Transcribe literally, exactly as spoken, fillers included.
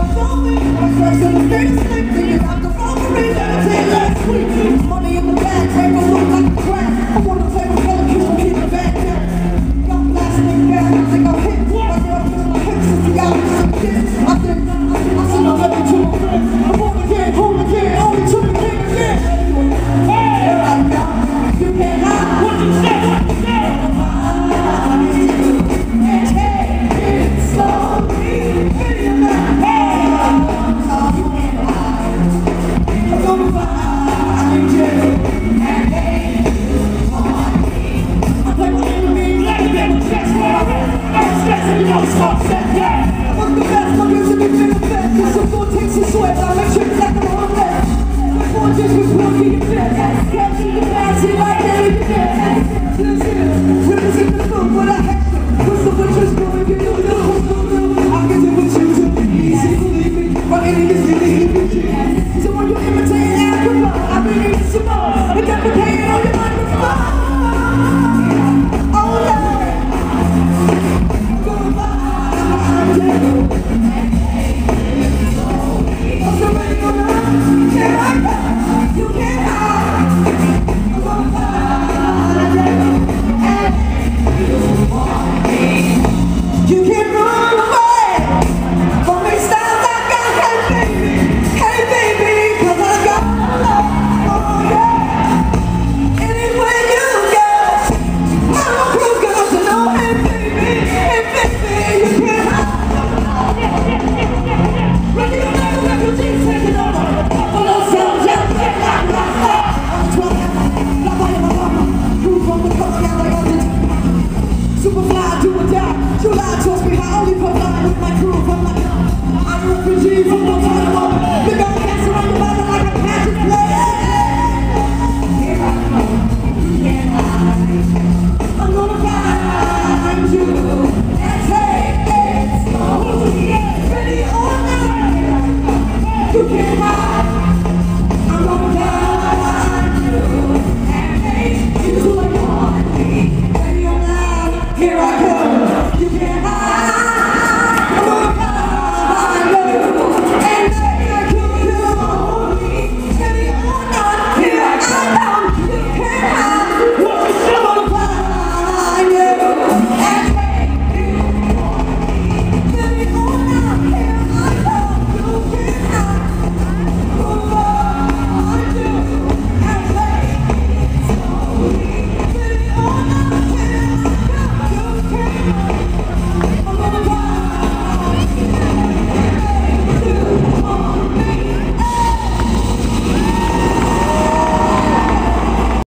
Money in the bag, paper look like a crack. I wanna play with color kids, but keep the bag down. Got plastic bag, I think I'm hit. My girl kiss my hips, since the album is some kids. I think, I said I'm living to my friends. I'm born again, home again, only to the king again. Hey, right now, you can't hide. What you say, what you say? And take it slowly. Hey, you can't hide. I'm gonna find you. And hate you on me. I play my enemy, let it get my chest where I'm at. I'm stressing, you know, stop set, yeah. I'm the best, my music is in the best. This is what takes a sweat, I make sure it's like I'm on that. My fortunes was working in bed. Can't see the fancy like Ellie Bennett.